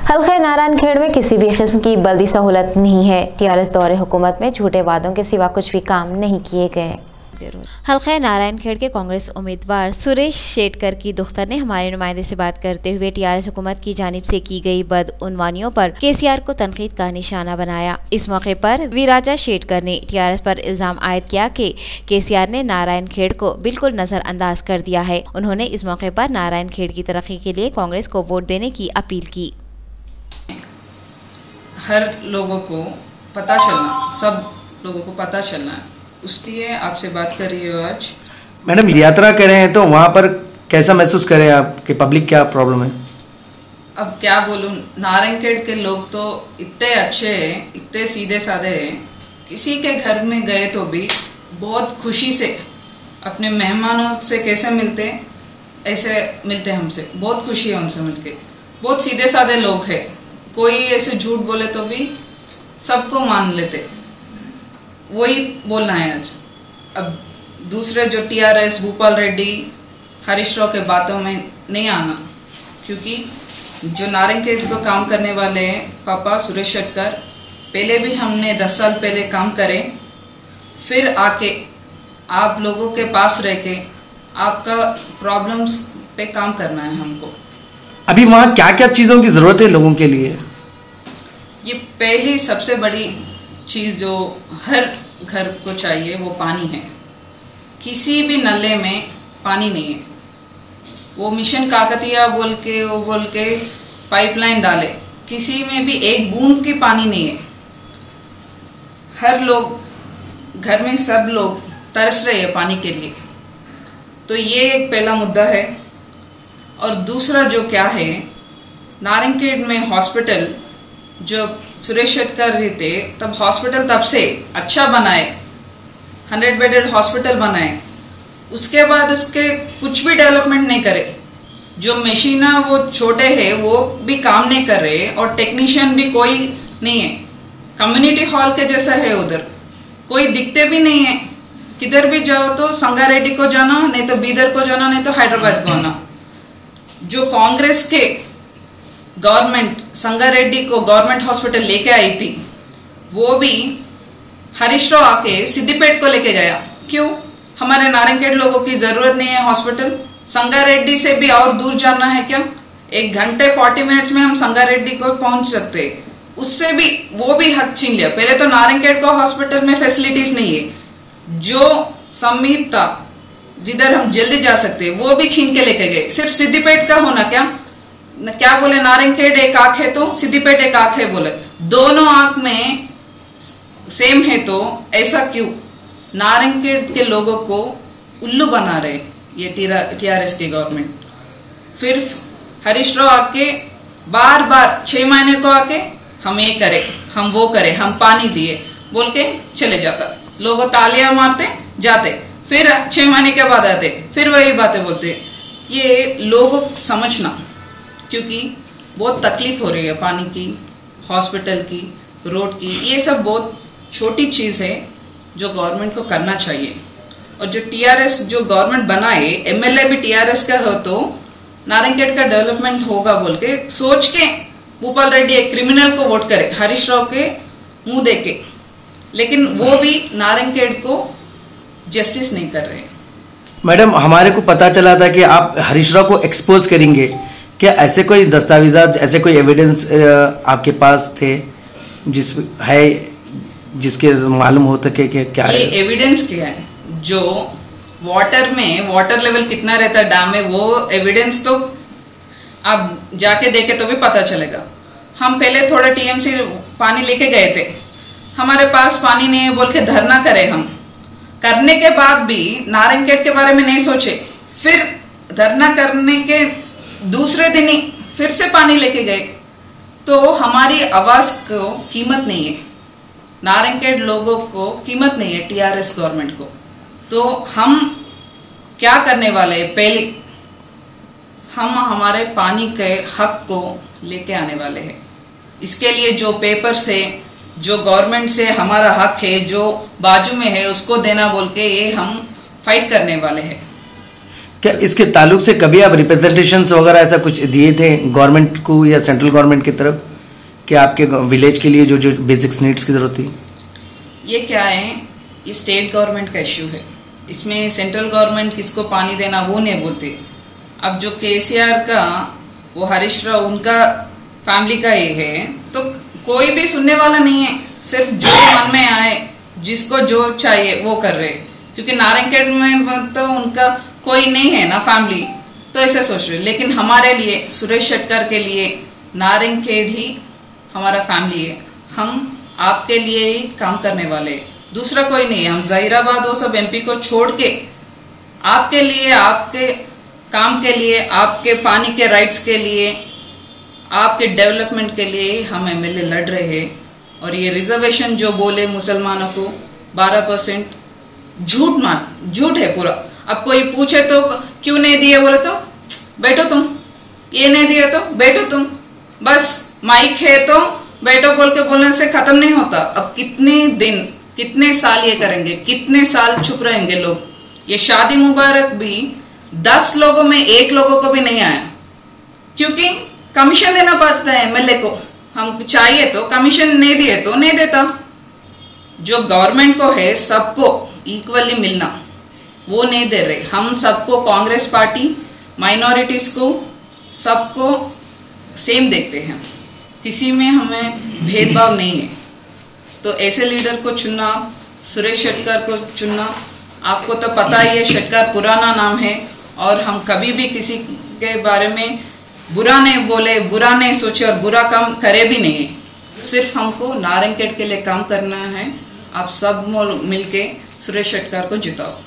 हल्के नारायणखेड़ में किसी भी किस्म की बल्दी सहूलत नहीं है। टीआरएस दौरे हुकूमत में झूठे वादों के सिवा कुछ भी काम नहीं किए गए। हल्के नारायणखेड़ के कांग्रेस उम्मीदवार सुरेश शेटकर की दुख्तर ने हमारे नुमाइंदे से बात करते हुए टीआरएस हुकूमत की जानिब से की गई बदउनवानियों पर केसीआर को तनकीद का निशाना बनाया। इस मौके पर वीराजा शेटकर ने टीआरएस पर इल्जाम आयद किया कि केसीआर ने नारायणखेड़ को बिल्कुल नजरअंदाज कर दिया है। उन्होंने इस मौके पर नारायणखेड़ की तरक्की के लिए कांग्रेस को वोट देने की अपील की। हर लोगों को पता चलना, सब लोगों को पता चलना, उसलिए आपसे बात कर रही हो आज। मैडम, यात्रा कर रहे हैं तो वहाँ पर कैसा महसूस करें आप कि पब्लिक क्या प्रॉब्लम है? अब क्या बोलूं, नारायणखेड़ के लोग तो इतने अच्छे हैं, इतने सीधे साधे हैं। किसी के घर में गए तो भी बहुत खुशी से अपने मेहमानों से कैसे मिलते ऐसे मिलते हमसे। बहुत खुशी है उनसे मिलके। बहुत सीधे साधे लोग हैं। कोई ऐसे झूठ बोले तो भी सबको मान लेते। वही बोलना है आज। अब दूसरे जो टीआरएस भूपाल रेड्डी हरीश राव के बातों में नहीं आना, क्योंकि जो नारायणखेड़ को काम करने वाले पापा सुरेश शेटकर, पहले भी हमने 10 साल पहले काम करे, फिर आके आप लोगों के पास रह के आपका प्रॉब्लम्स पे काम करना है हमको। अभी वहाँ क्या क्या चीजों की जरूरत है लोगों के लिए? ये पहली सबसे बड़ी चीज जो हर घर को चाहिए वो पानी है। किसी भी नले में पानी नहीं है। वो मिशन काकतिया बोल के पाइपलाइन डाले, किसी में भी एक बूंद की पानी नहीं है। हर लोग घर में सब लोग तरस रहे हैं पानी के लिए। तो ये एक पहला मुद्दा है। और दूसरा जो क्या है, नारायणखेड़ में हॉस्पिटल जो सुरेश शेटकर जी थे तब हॉस्पिटल तब से अच्छा बनाए, 100 बेडेड हॉस्पिटल बनाए। उसके बाद उसके कुछ भी डेवलपमेंट नहीं करे। जो मशीन वो छोटे है वो भी काम नहीं कर रहे और टेक्नीशियन भी कोई नहीं है। कम्युनिटी हॉल के जैसा है, उधर कोई दिखते भी नहीं है। किधर भी जाओ तो संगारेड्डी को जाना, नहीं तो बीदर को जाना, नहीं तो हैदराबाद को आना। जो कांग्रेस के गवर्नमेंट संगारेड्डी को गवर्नमेंट हॉस्पिटल लेके आई थी, वो भी हरीश राव आके सिद्दीपेट को लेके गया। क्यों? हमारे नारायणखेड़ लोगों की जरूरत नहीं है हॉस्पिटल। संगारेड्डी से भी और दूर जाना है क्या? 1 घंटे 40 मिनट्स में हम संगारेड्डी को पहुंच सकते। उससे भी वो भी हक छीन लिया। पहले तो नारायणखेड़ को हॉस्पिटल में फैसिलिटीज नहीं है। जो समीप था जिधर हम जल्दी जा सकते वो भी छीन के लेके गए। सिर्फ सिद्दीपेट का होना क्या बोले, नारायणखेड़ एक आंख है तो सिद्दीपेट एक आंख है बोले। दोनों आंख में सेम है तो ऐसा क्यों? नारायणखेड़ के लोगों को उल्लू बना रहे ये टीआरएस की गवर्नमेंट। फिर हरीश राव आके बार बार 6 महीने को आके हम ये करे, हम वो करे, हम पानी दिए बोल के चले जाता। लोग तालियां मारते जाते, फिर 6 महीने के बाद आते, फिर वही बातें बोलते। ये लोगों को समझना, क्योंकि बहुत तकलीफ हो रही है पानी की, हॉस्पिटल की, रोड की। ये सब बहुत छोटी चीज है जो गवर्नमेंट को करना चाहिए। और जो टीआरएस जो गवर्नमेंट बनाए, एमएलए भी टीआरएस का हो तो नारायणखेड़ का डेवलपमेंट होगा बोल के सोच के भूपाल रेड्डी एक क्रिमिनल को वोट करे हरीश राव के मुंह देके, लेकिन वो भी नारायणखेड़ को जस्टिस नहीं कर रहे। मैडम, हमारे को पता चला था कि आप हरीश राव को एक्सपोज करेंगे। क्या ऐसे कोई दस्तावेजात, ऐसे कोई एविडेंस आपके पास थे जिसके मालूम हो सके कि क्या ये एविडेंस क्या है? जो वाटर में वाटर लेवल कितना रहता है डैम में, वो एविडेंस तो आप जाके देखे तो भी पता चलेगा। हम पहले थोड़ा टीएमसी पानी लेके गए थे, हमारे पास पानी नहीं है बोल के धरना करे। हम करने के बाद भी नारायणखेड़ के बारे में नहीं सोचे। फिर धरना करने के दूसरे दिन ही फिर से पानी लेके गए। तो हमारी आवाज को कीमत नहीं है, नारायणखेड़ लोगों को कीमत नहीं है, टीआरएस गवर्नमेंट को। तो हम क्या करने वाले हैं? पहले हम हमारे पानी के हक को लेके आने वाले हैं। इसके लिए जो पेपर से, जो गवर्नमेंट से हमारा हक है, जो बाजू में है, उसको देना बोल के ये हम फाइट करने वाले हैं। क्या इसके ताल्लुक से कभी आप रिप्रेजेंटेशंस वगैरह ऐसा कुछ दिए थे गवर्नमेंट को या सेंट्रल गवर्नमेंट की तरफ कि आपके विलेज के लिए जो जो बेसिक्स नीड्स की जरूरत थी? ये क्या है, ये स्टेट गवर्नमेंट का इश्यू है। इसमें सेंट्रल गवर्नमेंट किसको पानी देना वो नहीं बोलते। अब जो केसीआर का वो हरीश राव उनका फैमिली का ये है, तो कोई भी सुनने वाला नहीं है। सिर्फ जो मन में आए, जिसको जो चाहिए वो कर रहे, क्योंकि नारायणखेड़ में तो उनका कोई नहीं है ना फैमिली, तो ऐसे सोच रहे। लेकिन हमारे लिए, सुरेश शेटकर के लिए नारायणखेड़ ही हमारा फैमिली है। हम आपके लिए ही काम करने वाले, दूसरा कोई नहीं है। हम जहीराबाद वो सब एमपी को छोड़ के आपके लिए, आपके काम के लिए, आपके पानी के राइट्स के लिए, आपके डेवलपमेंट के लिए हम एमएलए लड़ रहे हैं। और ये रिजर्वेशन जो बोले मुसलमानों को 12%, झूठ है पूरा। अब कोई पूछे तो क्यों नहीं दिए, बोले तो बैठो तुम, ये नहीं दिए तो बैठो तुम, बस माइक है तो बैठो बोल के बोलने से खत्म नहीं होता। अब कितने दिन, कितने साल ये करेंगे, कितने साल चुप रहेंगे लोग। ये शादी मुबारक भी 10 लोगों में 1 लोगों को भी नहीं आया, क्योंकि कमीशन देना पड़ता है एमएलए को। हम चाहिए तो कमीशन नहीं दिए तो नहीं देता। जो गवर्नमेंट को है सबको इक्वली मिलना, वो नहीं दे रहे। हम सबको, कांग्रेस पार्टी, माइनॉरिटीज को, सबको सेम देखते हैं, किसी में हमें भेदभाव नहीं है। तो ऐसे लीडर को चुनना, सुरेश शेटकर को चुनना, आपको तो पता ही है शेटकर पुराना नाम है, और हम कभी भी किसी के बारे में बुरा नहीं बोले, बुरा नहीं सोचे और बुरा काम करे भी नहीं। सिर्फ हमको नारायणखेड़ के लिए काम करना है। आप सब मिलके सुरेश शेटकर को जिताओ।